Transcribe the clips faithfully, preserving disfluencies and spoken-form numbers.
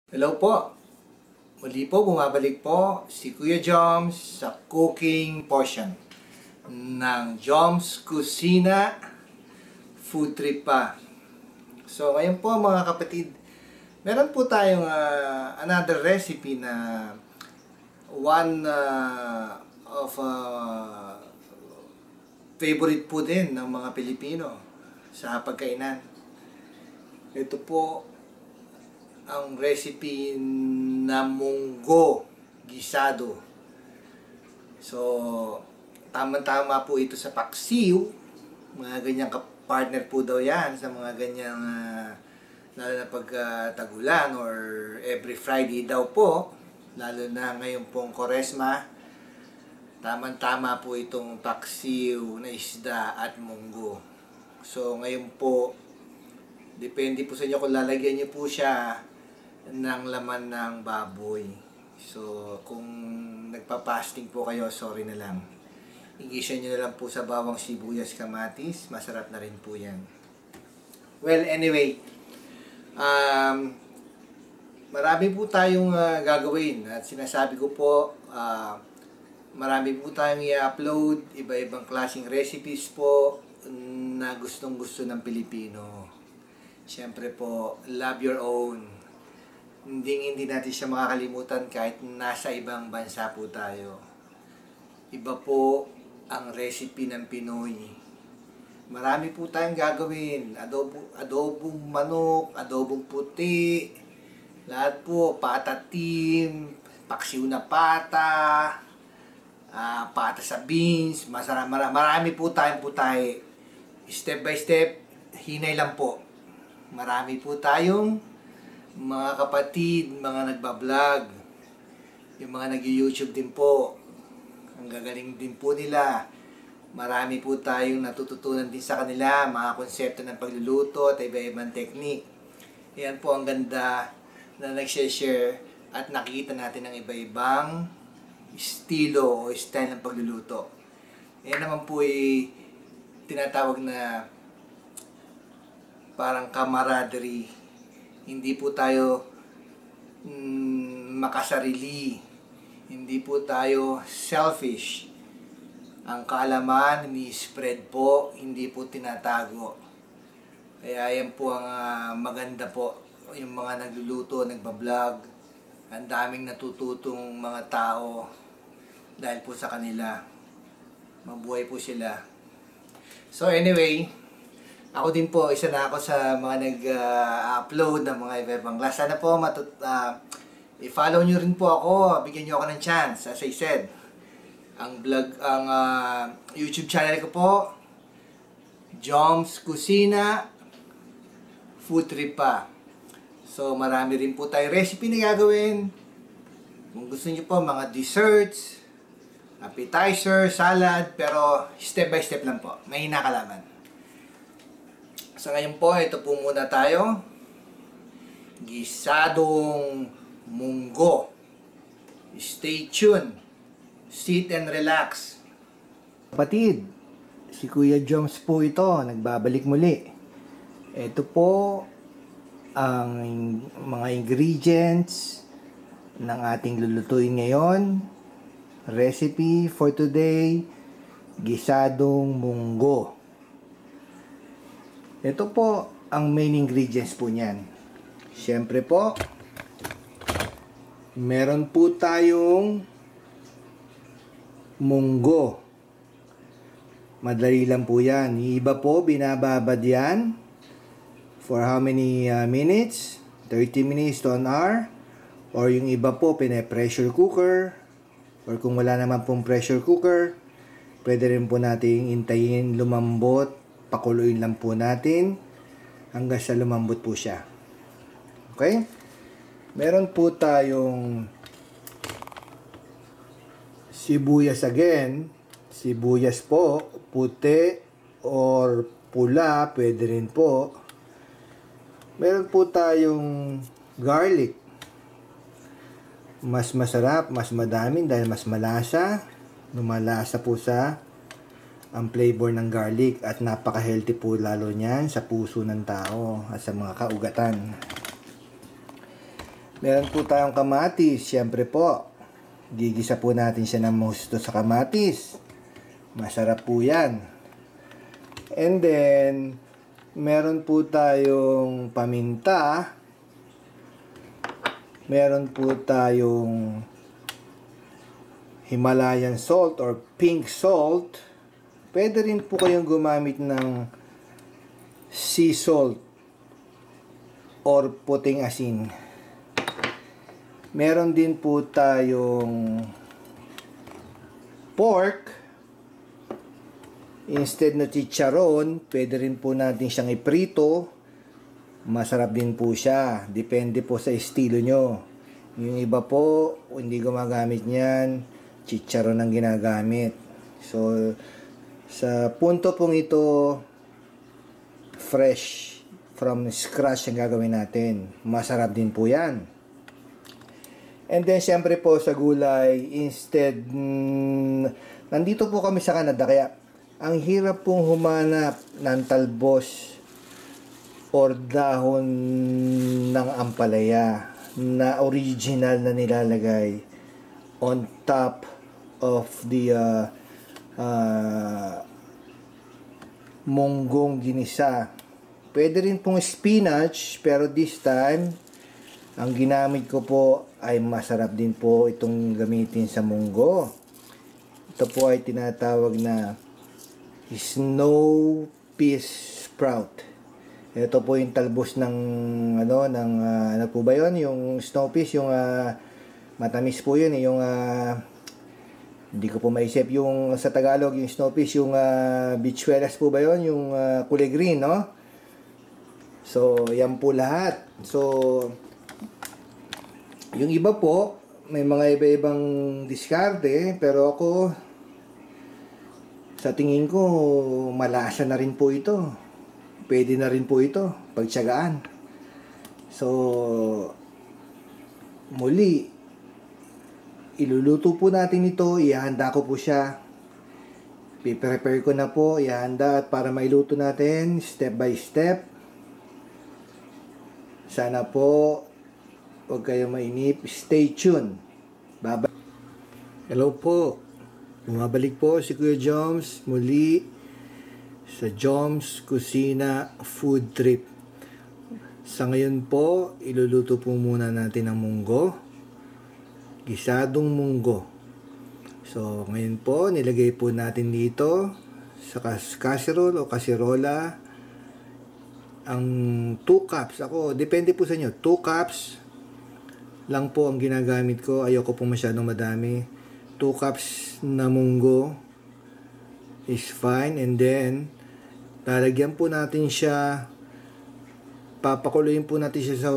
Hello po. Muli po, bumabalik po si Kuya Joms sa cooking portion ng Joms Kusina Food Trip pa. So, ngayon po mga kapatid, meron po tayong uh, another recipe na one uh, of uh, favorite po din ng mga Pilipino sa pagkainan. Ito po ang recipe na munggo gisado. So, tama-tama po ito sa paksiw. Mga ganyang partner po daw yan sa mga ganyang uh, lalo na pag uh, tagulan or every Friday daw po. Lalo na ngayon pong Koresma. Tama-tama po itong paksiw na isda at munggo. So, ngayon po, depende po sa inyo kung lalagyan niyo po siya ng laman ng baboy. So, kung nagpa-fasting po kayo, sorry na lang. Igisa nyo na lang po sa bawang sibuyas kamatis. Masarap na rin po yan. Well, anyway, um, marami po tayong uh, gagawin. At sinasabi ko po, uh, marami po tayong i-upload. Iba-ibang klaseng recipes po na gustong-gusto ng Pilipino. Siyempre po, love your own. Hindi hindi natin siya makakalimutan kahit nasa ibang bansa po tayo. Iba po ang recipe ng Pinoy. Marami po tayong gagawin. Adobo, adobong manok, adobong puti, lahat po, patatim, paksiw na pata, uh, pata sa beans, masarap, marami po tayong putay. Step by step, hinay lang po. Marami po tayong mga kapatid, mga nagbablog, yung mga nag-YouTube din po, ang gagaling din po nila. Marami po tayong natututunan din sa kanila, mga konsepto ng pagluluto at iba-ibang technique. Yan po ang ganda na nag-share at nakikita natin ng iba-ibang estilo o style ng pagluluto. Yan naman po ay tinatawag na parang camaraderie. Hindi po tayo mm, makasarili. Hindi po tayo selfish. Ang kaalaman, ni-spread po, hindi po tinatago. Kaya yan po ang uh, maganda po. Yung mga nagluluto, nagbablog, ang daming natututong mga tao dahil po sa kanila. Mabuhay po sila. So anyway, ako din po, isa na ako sa mga nag-upload uh, ng mga iba-ibang class. Sana po, matut uh, i-follow nyo rin po ako. Bigyan nyo ako ng chance, as I said. Ang vlog, ang uh, YouTube channel ko po, Joms Kusina Food Trip pa. So, marami rin po tayong recipe na gagawin. Kung gusto nyo po, mga desserts, appetizer, salad, pero step by step lang po. May hinakalaman. So ngayon po, ito po muna tayo. Gisadong munggo. Stay tuned. Sit and relax. Kapatid, si Kuya Joms po ito, nagbabalik muli. Ito po ang mga ingredients ng ating lulutuin ngayon. Recipe for today, gisadong munggo. Ito po ang main ingredients po niyan. Siyempre po, meron po tayong munggo. Madali lang po yan. Yung iba po, binababad yan. For how many uh, minutes? thirty minutes to an hour. Or yung iba po, pine-pressure cooker. Or kung wala naman pong pressure cooker, pwede rin po nating intayin lumambot. Pakuluin lang po natin hanggang sa lumambot po siya. Okay? Meron po tayong sibuyas again. Sibuyas po, puti or pula, pwede rin po. Meron po tayong garlic. Mas masarap, mas madami dahil mas malasa. Lumalasa po sa ang flavor ng garlic at napaka-healthy po lalo niyan sa puso ng tao at sa mga kaugatan. Meron po tayong kamatis, siyempre po. Gigisa po natin siya ng husto sa kamatis. Masarap po yan. And then, meron po tayong paminta. Meron po tayong Himalayan salt or pink salt. Pwede rin po kayong gumamit ng sea salt or puting asin. Meron din po tayong pork. Instead na chicharon, pwede rin po natin siyang iprito. Masarap din po siya. Depende po sa estilo nyo. Yung iba po, hindi gumagamit niyan. Chicharon ang ginagamit. So, sa punto pong ito, fresh from scratch ang gagawin natin. Masarap din po yan. And then, syempre po sa gulay, instead, mm, nandito po kami sa Canada, kaya ang hirap pong humanap ng talbos or dahon ng ampalaya na original na nilalagay on top of the uh, uh, monggong ginisa. Pwede rin pong spinach, pero this time, ang ginamit ko po ay masarap din po itong gamitin sa munggo. Ito po ay tinatawag na snow peas sprout. Ito po yung talbos ng ano ng uh, ano po ba 'yon? Yung snow peas, yung uh, matamis po 'yun, eh, yung uh, hindi ko po maisip yung sa Tagalog yung snow peas, yung uh, bichuelas po ba 'yon? Yung uh, kulay green, no? So, yan po lahat. So, yung iba po, may mga iba-ibang diskarte, pero ako, sa tingin ko, malasa na rin po ito. Pwede na rin po ito, pagtiyagaan. So, muli, iluluto po natin ito, ihanda ko po siya. Piprepare ko na po, ihanda at para mailuto natin, step by step. Sana po, huwag kayo mainip. Stay tuned. Bye-bye. Hello po. Bumabalik po si Kuya Joms muli sa Joms Kusina Food Trip. Sa ngayon po, iluluto po muna natin ang munggo. Gisadong munggo. So, ngayon po, nilagay po natin dito sa casserole o kasirola ang two cups. Ako, depende po sa inyo. two cups lang po ang ginagamit ko. Ayoko po masyadong madami. two cups na munggo is fine. And then, lalagyan po natin siya, papakuluin po natin siya sa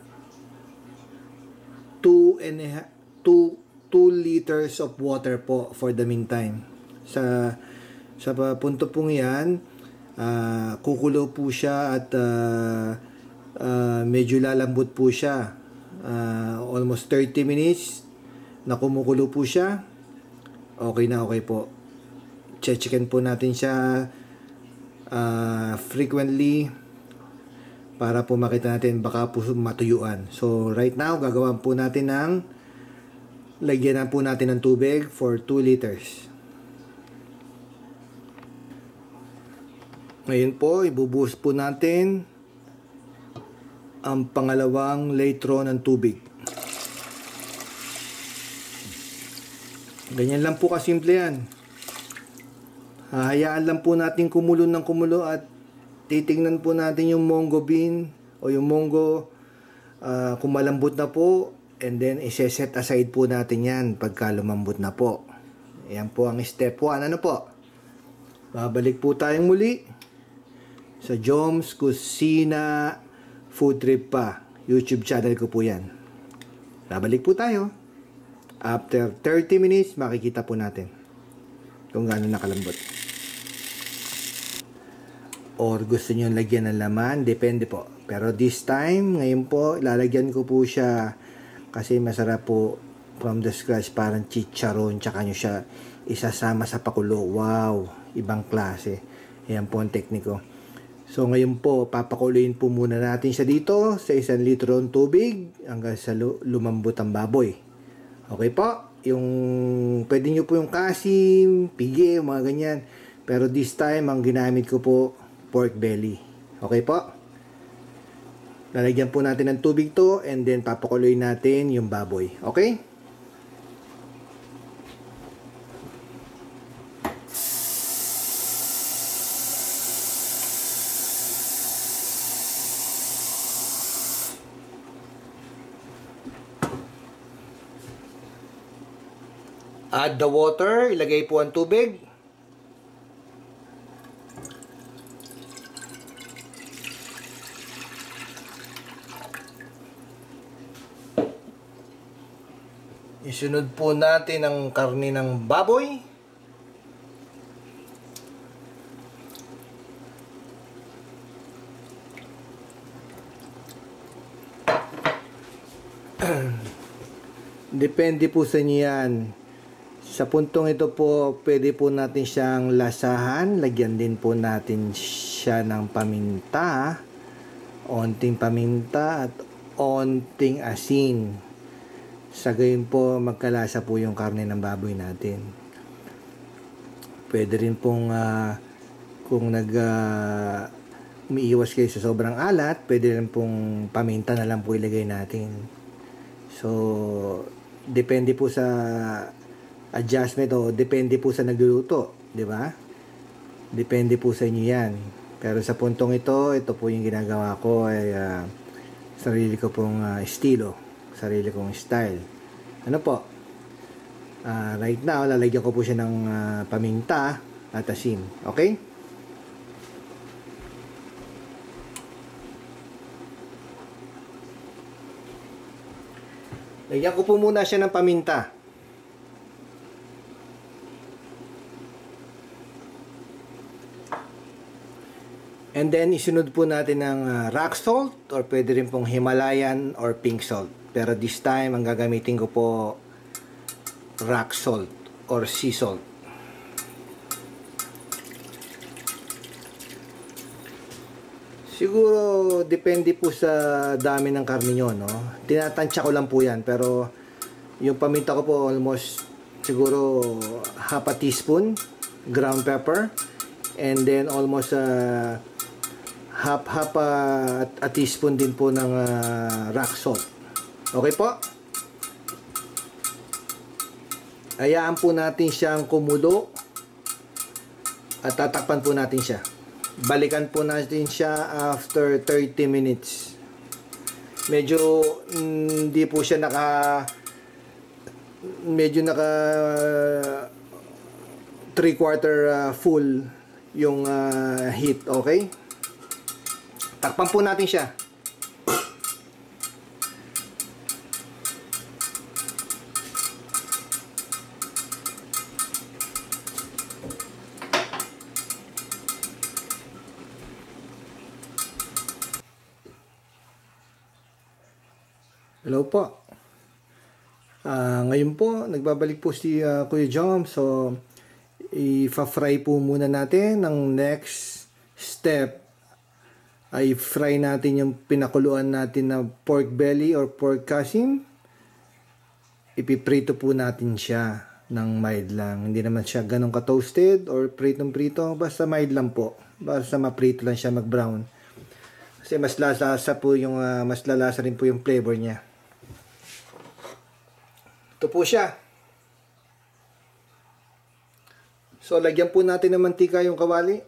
two and a half, two, two liters of water po for the meantime. Sa, sa punto pong yan, Uh, kukulo po siya at uh, uh, medyo lalambot po siya. Uh, almost thirty minutes na kumukulo po siya. Okay na okay po. Che-checken po natin siya uh, frequently para po makita natin baka po matuyuan. So right now gagawin po natin ng lagyan na po natin ng tubig for two liters. Ngayon po, ibubuhos po natin ang pangalawang litro ng tubig. Ganyan lang po kasimple yan. Hahayaan lang po natin kumulo ng kumulo at titingnan po natin yung mongo bean o yung mongo uh, kung malambot na po, and then iseset aside po natin yan pagka lumambot na po. Yan po ang step one. Ano po? Babalik po tayong muli sa Joms Kusina Food Trip pa. YouTube channel ko po yan. Babalik po tayo. After thirty minutes, makikita po natin kung gaano nakalambot. Or gusto nyo lagyan ng laman, depende po. Pero this time, ngayon po, lalagyan ko po siya kasi masarap po from the scratch, parang chicharon, tsaka nyo siya isasama sa pakulo. Wow! Ibang klase. Ayan po ang tekniko. So ngayon po, papakuluin po muna natin siya dito sa isang litro ng tubig hanggang sa lumambot ang baboy. Okay po? Yung pwede nyo po yung kasim, pigi, mga ganyan. Pero this time, ang ginamit ko po, pork belly. Okay po? Lalagyan po natin ng tubig to and then papakuluin natin yung baboy. Okay? Add the water, ilagay po ang tubig. Isunod po natin ang karne ng baboy. Depende po sa inyo yan. Sa puntong ito po, pwede po natin siyang lasahan. Lagyan din po natin siya ng paminta, onting paminta at onting asin. Sa gayon po, magkalasa po yung karne ng baboy natin. Pwede rin pong uh, kung nag uh, umiiwas kayo sa sobrang alat, pwede rin pong paminta na lang po ilagay natin. So, depende po sa adjustment o depende po sa nagluluto, di ba? Depende po sa inyo yan. Pero sa puntong ito, ito po yung ginagawa ko ay uh, sarili ko pong uh, estilo, sarili kong style. Ano po? Uh, right now, lalagyan ko po siya ng uh, paminta at asin. Okay? Lagyan ko po muna siya ng paminta. And then, isunod po natin ng uh, rock salt or pwede rin pong Himalayan or pink salt. Pero this time, ang gagamitin ko po rock salt or sea salt. Siguro, depende po sa dami ng karne nyo, no? Tinatansya ko lang po yan. Pero, yung paminta ko po almost siguro half a teaspoon ground pepper. And then, almost uh, half half a, a teaspoon din po ng uh, rock salt. Okay po? Hayaan po natin siyang kumulo at tatakpan po natin siya. Balikan po natin siya after thirty minutes. Medyo hindi mm, po siya naka medyo naka three quarter uh, full yung uh, heat, okay? Takpan po natin siya. Hello po. Uh, ngayon po, nagbabalik po si uh, Kuya Jom. So, i-fry po muna natin. Ang next step ay fry natin yung pinakuluan natin na pork belly or pork kasim. Ipiprito po natin siya ng mild lang. Hindi naman siya ganun ka-toasted or pritong-prito. Basta mild lang po. Basta maprito lang siya, mag-brown. Kasi mas lalasa po yung, uh, mas lalasa rin po yung flavor niya. Ito po siya. So, lagyan po natin ng mantika yung kawali.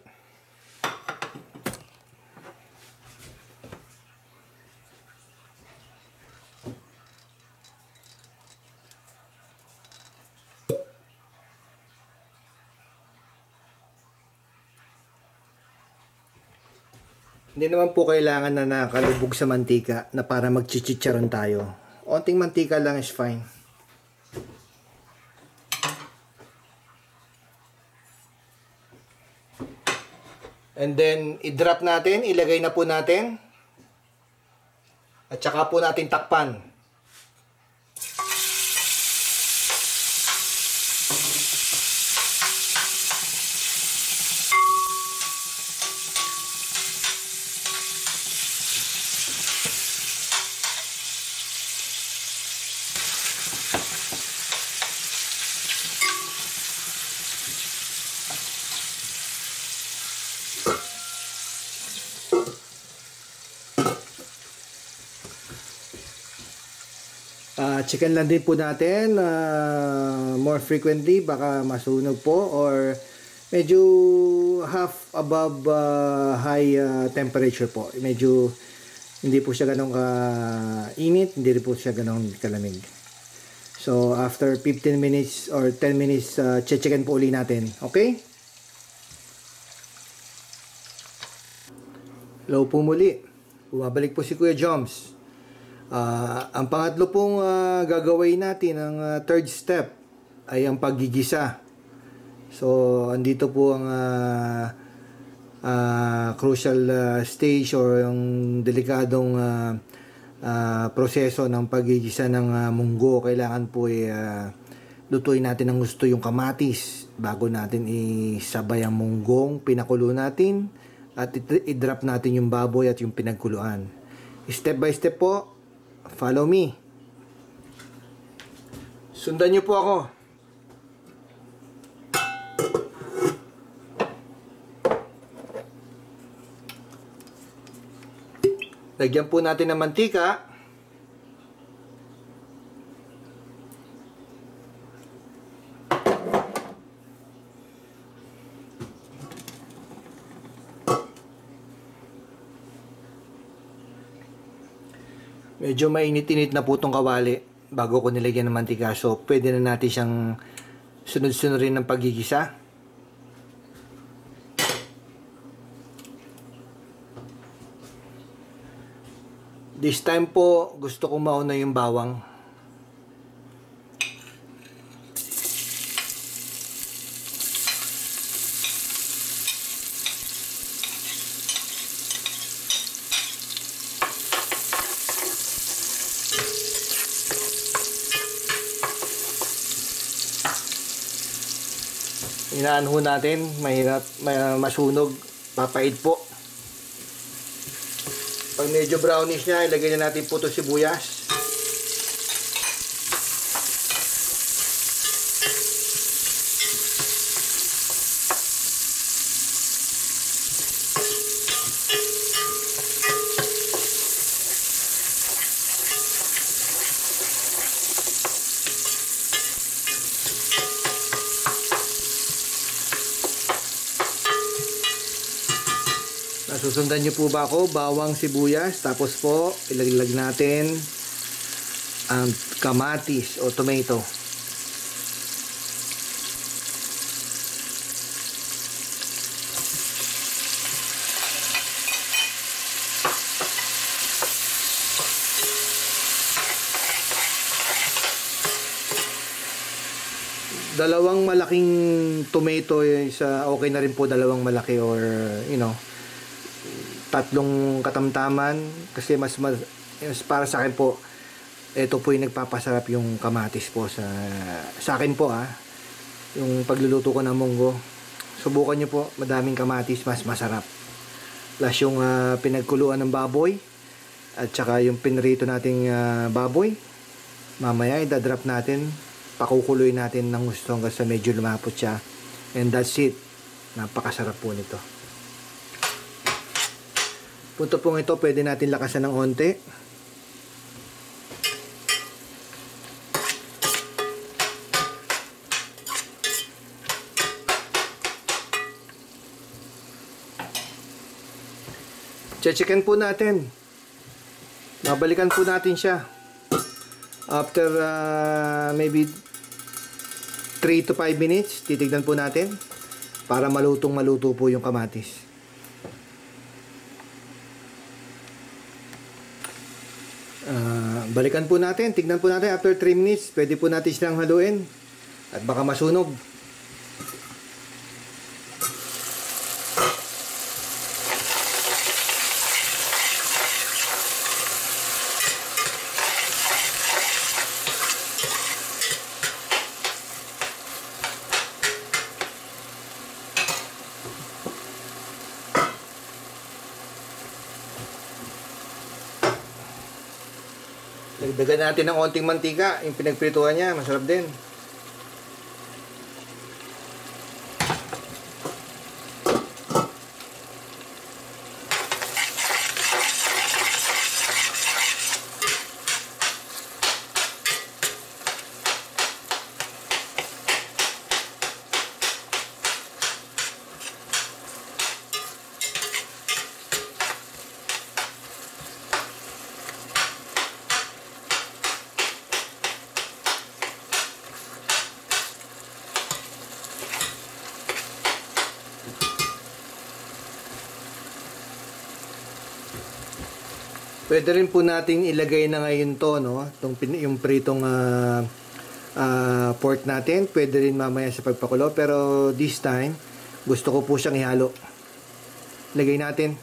Hindi naman po kailangan na nakalubog sa mantika na para magchichicharon tayo. Onting mantika lang is fine. And then, i-drop natin, ilagay na po natin. At saka po natin takpan. Uh, chicken lang din po natin uh, more frequently, baka masunog po or medyo half above uh, high uh, temperature po. Medyo hindi po siya ganong ka-init, hindi rin po siya ganong kalamig. So after fifteen minutes or ten minutes, uh, chicken po uli natin. Okay? Hello po muli. Bumabalik po si Kuya Joms. Uh, ang pangatlo pong uh, gagawin natin, ang uh, third step, ay ang paggigisa. So, andito po ang uh, uh, crucial uh, stage or yung delikadong uh, uh, proseso ng paggigisa ng uh, munggo. Kailangan po ay uh, lutuin natin ng gusto yung kamatis bago natin isabay ang munggong pinakulo natin at i-drop natin yung baboy at yung pinagkuluan. Step by step po. Follow me. Sundan niyo po ako. Lagyan po natin ng mantika. Medyo mainit-init na po itong kawali bago ko nilagyan ng mantika. So, pwede na natin siyang sunod-sunod rin ng paggigisa. This time po, gusto kong mauna yung bawang. Inaan ho natin, mahirap, masunog, papait po. Pag medyo brownish niya, ilagay na natin po ito sibuyas. Susundan niyo po ba ako? Bawang, sibuyas, tapos po ilaglag natin ang kamatis o tomato. Dalawang malaking tomato, isa okay na rin po, dalawang malaki or you know, tatlong katamtaman kasi mas, mas para sa akin po ito po yung nagpapasarap yung kamatis po sa sa akin po ah yung pagluluto ko ng munggo. Subukan nyo po, madaming kamatis mas masarap, plus yung uh, pinagkuluan ng baboy at saka yung pinrito nating uh, baboy mamaya idadrop natin, pakukuloy natin ng gusto hanggang sa medyo lumapot siya, and that's it. Napakasarap po nito. Punto pong ito, pwede natin lakasan ng onte. Che-chicken po natin. Babalikan po natin siya. After uh, maybe three to five minutes, titignan po natin para malutong maluto po yung kamatis. Uh, balikan po natin, tignan po natin after three minutes, pwede po natin silang haluin at baka masunog. Dagdagan natin ng onting mantika, yung pinagprituhan niya, masarap din. Pwede rin po natin ilagay na ngayon to, no? Itong, yung pritong uh, uh, pork natin. Pwede rin mamaya sa pagpakulo. Pero this time, gusto ko po siyang ihalo. Lagay natin.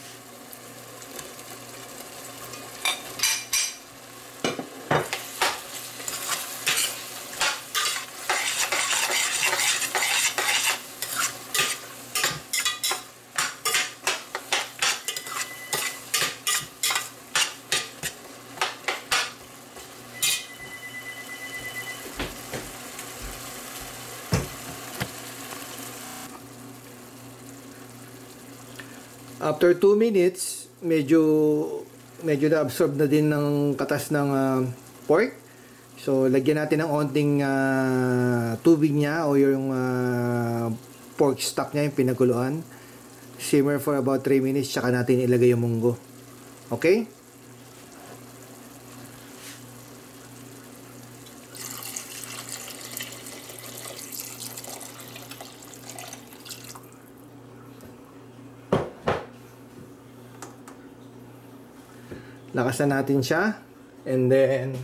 After two minutes, medyo medyo na-absorb na din ng katas ng uh, pork. So, lagyan natin ng onting uh, tubig niya o yung uh, pork stock niya, yung pinagkuluan. Simmer for about three minutes, tsaka natin ilagay yung munggo. Okay? Lakasan natin siya. And then,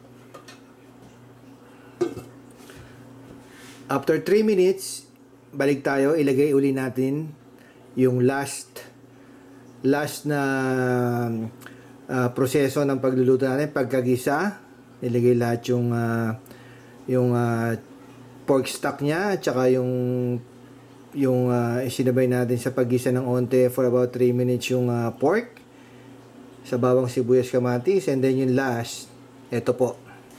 after three minutes, balik tayo. Ilagay uli natin yung last last na uh, proseso ng pagluluto natin. Pagkagisa, ilagay lahat yung uh, yung uh, pork stock niya at saka yung yung uh, isinabay natin sa paggisa ng onte for about three minutes yung uh, pork sa bawang sibuyas kamatis, and then yung last, ito po.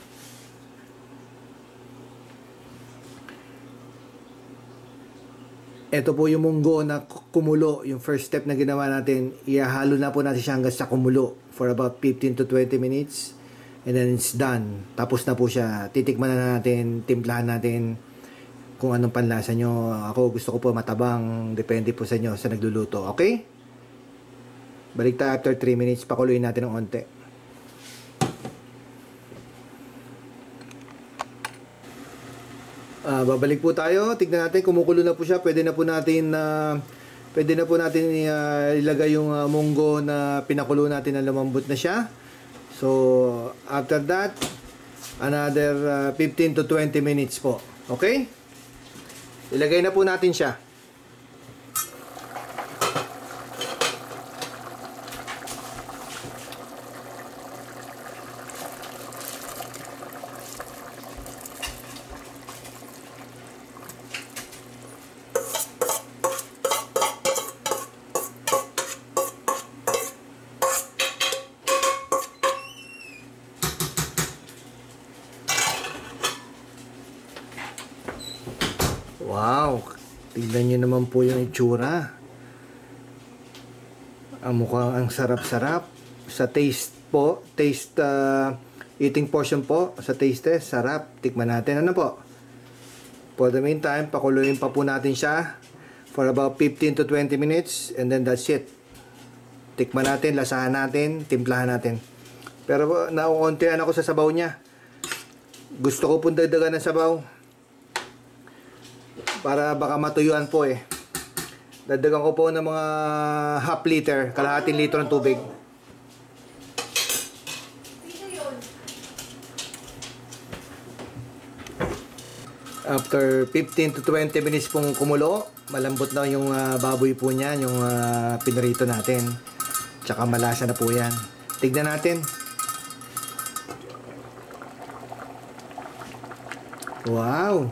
Ito po yung munggo na kumulo, yung first step na ginawa natin. Ihahalo na po natin siya hanggang sa kumulo for about fifteen to twenty minutes, and then it's done. Tapos na po siya. Titikman na natin, timplahan natin kung anong panlasa nyo. Ako gusto ko po matabang, depende po sa inyo sa nagluluto. Okay? Balik tayo after three minutes, pakuluin natin ng onte. Uh, babalik po tayo, tignan natin, kumukulo na po siya. Pwede na po natin uh, pwede na po natin uh, ilagay yung uh, munggo na pinakulo natin na lumambot na siya. So, after that, another uh, fifteen to twenty minutes po. Okay? Ilagay na po natin siya. Wow, tignan nyo naman po yung itsura. Ang mukhang ang sarap-sarap. Sa taste po, taste uh, eating portion po, sa taste test, sarap. Tikman natin, ano po. For the meantime, pakuluin pa po natin siya for about fifteen to twenty minutes, and then that's it. Tikman natin, lasahan natin, timplahan natin. Pero nauuntian ako sa sabaw niya. Gusto ko pong dagdagan ng sabaw para baka matuyuan po eh. Dagdagan ko po ng mga half liter, kalahating litro ng tubig. After fifteen to twenty minutes pong kumulo, malambot na yung uh, baboy po niya, yung uh, pinarito natin. Tsaka malasa na po yan. Tignan natin. Wow!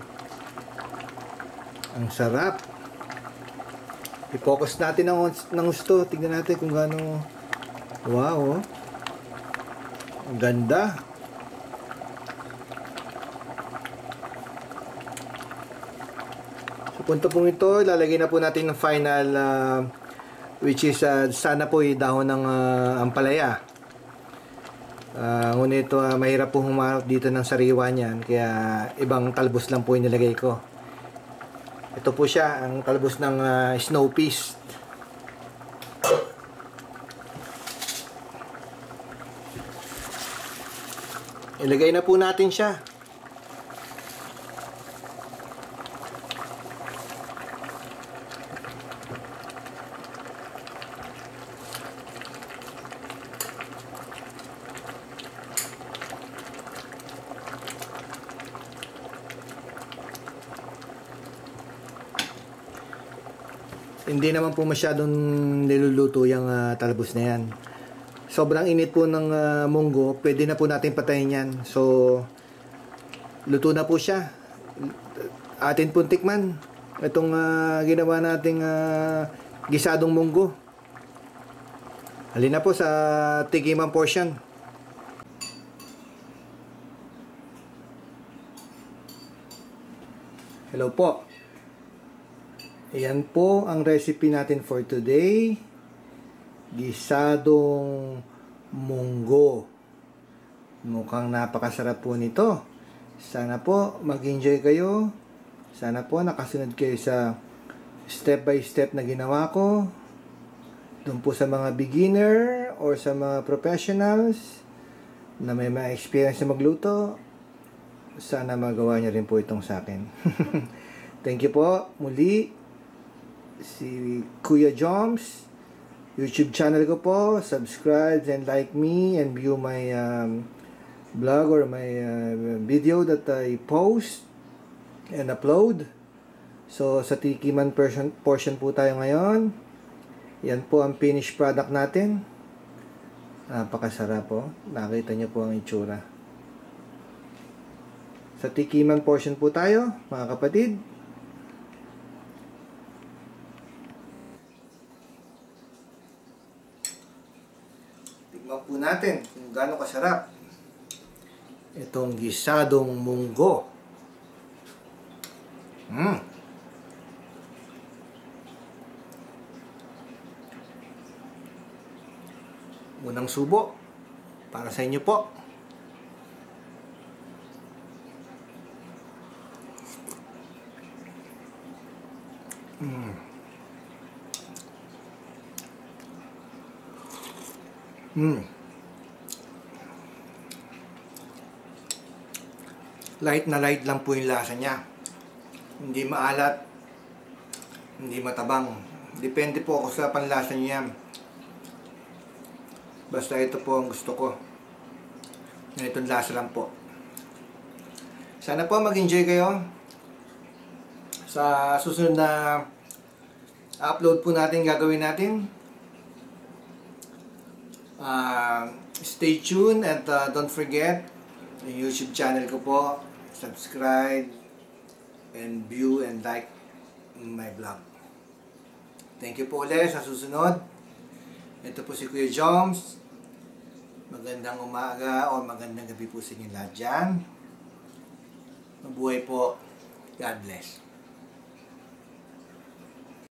Ang sarap. I-focus natin ng, ng gusto. Tignan natin kung gaano. Wow. Oh. Ang ganda. Sa punto pong ito, ilalagay na po natin ng final uh, which is uh, sana po yung dahon ng uh, ampalaya. Uh, ngunit ito, uh, mahirap po humarap dito ng sariwa niyan. Kaya ibang talbos lang po yung nilagay ko. Ito po siya, ang talbos ng uh, snow peas. Ilagay na po natin siya. Hindi naman po masyadong niluluto yung uh, talbos na yan. Sobrang init po ng uh, munggo, pwede na po natin patayin yan. So, luto na po siya. Atin pong tikman itong uh, ginawa nating uh, gisadong munggo. Halina po sa tikiman portion. Hello po. Ayan po ang recipe natin for today. Gisadong munggo. Mukhang napakasarap po nito. Sana po mag-enjoy kayo. Sana po nakasunod kayo sa step by step na ginawa ko. Doon po sa mga beginner or sa mga professionals na may mga experience na magluto. Sana magawa niyo rin po itong sa akin. Thank you po muli. Si Kuya Joms, YouTube channel ko po. Subscribe and like me and view my um, blog or my uh, video that I post and upload. So sa tikiman portion, portion po tayo ngayon. Yan po ang finished product natin. Napakasarap po. Nakita niyo po ang itsura. Sa tikiman portion po tayo, mga kapatid. Tikman po natin kung gaano kasarap itong gisadong munggo. Mm. Unang subo para sa inyo po. Mm. Mm. Light na light lang po yung lasa niya. Hindi maalat, hindi matabang. Depende po ako sa panlasa niya. Basta ito po ang gusto ko. Ganitong lasa lang po. Sana po mag-enjoy kayo sa susunod na upload po natin, gagawin natin. Uh, stay tuned and uh, don't forget yung YouTube channel ko po. Subscribe and view and like my vlog. Thank you po ulit sa susunod. Ito po si Kuya Joms. Magandang umaga o magandang gabi po sa inyo lahat dyan. Mabuhay po. God bless.